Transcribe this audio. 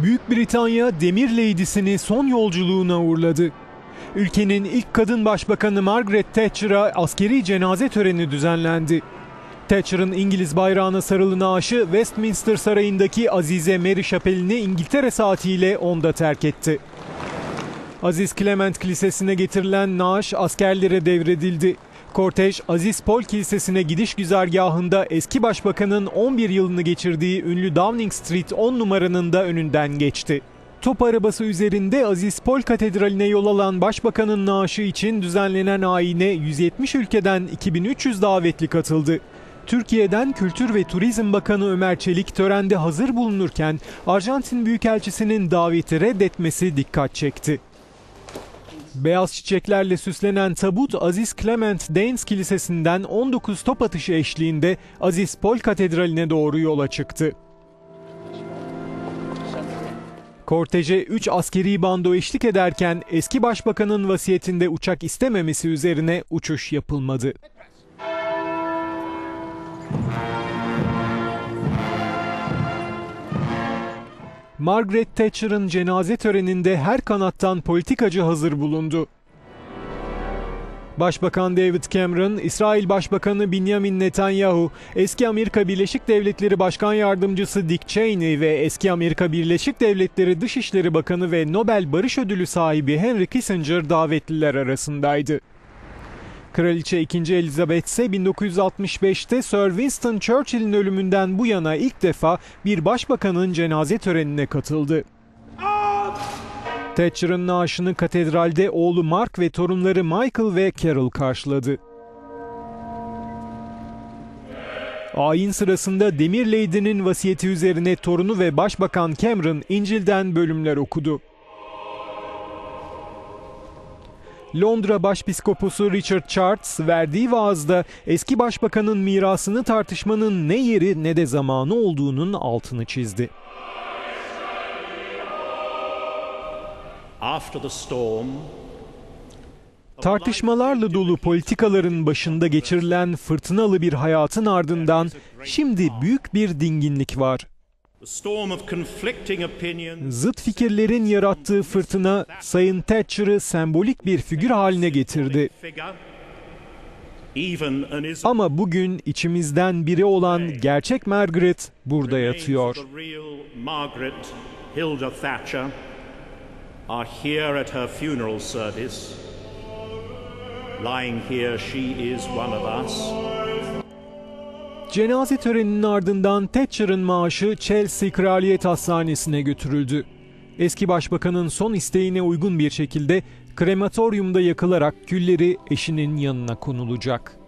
Büyük Britanya Demir Lady'sini son yolculuğuna uğurladı. Ülkenin ilk kadın başbakanı Margaret Thatcher'a askeri cenaze töreni düzenlendi. Thatcher'ın İngiliz bayrağına sarılı naaşı Westminster Sarayı'ndaki Azize Mary Şapeli'ni İngiltere saatiyle 10'da terk etti. Aziz Clement Kilisesi'ne getirilen naaş askerlere devredildi. Kortej, Aziz Paul Kilisesi'ne gidiş güzergahında eski başbakanın 11 yılını geçirdiği ünlü Downing Street 10 numaranın da önünden geçti. Top arabası üzerinde Aziz Paul Katedrali'ne yol alan başbakanın naaşı için düzenlenen ayine 170 ülkeden 2300 davetli katıldı. Türkiye'den Kültür ve Turizm Bakanı Ömer Çelik törende hazır bulunurken Arjantin Büyükelçisi'nin daveti reddetmesi dikkat çekti. Beyaz çiçeklerle süslenen tabut Aziz Clement Danes Kilisesi'nden 19 top atışı eşliğinde Aziz Paul Katedrali'ne doğru yola çıktı. Korteje 3 askeri bando eşlik ederken eski başbakanın vasiyetinde uçak istememesi üzerine uçuş yapılmadı. Margaret Thatcher'ın cenaze töreninde her kanattan politikacı hazır bulundu. Başbakan David Cameron, İsrail Başbakanı Benjamin Netanyahu, eski Amerika Birleşik Devletleri Başkan Yardımcısı Dick Cheney ve eski Amerika Birleşik Devletleri Dışişleri Bakanı ve Nobel Barış Ödülü sahibi Henry Kissinger davetliler arasındaydı. Kraliçe 2. Elizabeth ise 1965'te Sir Winston Churchill'in ölümünden bu yana ilk defa bir başbakanın cenaze törenine katıldı. Thatcher'ın naaşını katedralde oğlu Mark ve torunları Michael ve Carol karşıladı. Ayin sırasında Demir Lady'nin vasiyeti üzerine torunu ve Başbakan Cameron İncil'den bölümler okudu. Londra Başpiskoposu Richard Chartres verdiği vaazda eski başbakanın mirasını tartışmanın ne yeri ne de zamanı olduğunun altını çizdi. Tartışmalarla dolu politikaların başında geçirilen fırtınalı bir hayatın ardından şimdi büyük bir dinginlik var. Zıt fikirlerin yarattığı fırtına Sayın Thatcher'ı sembolik bir figür haline getirdi. Ama bugün içimizden biri olan gerçek Margaret burada yatıyor. Are here at her funeral service. Lying here, she is one of us. Cenaze töreninin ardından Thatcher'ın maaşı Chelsea Kraliyet Hastanesi'ne götürüldü. Eski başbakanın son isteğine uygun bir şekilde krematoryumda yakılarak külleri eşinin yanına konulacak.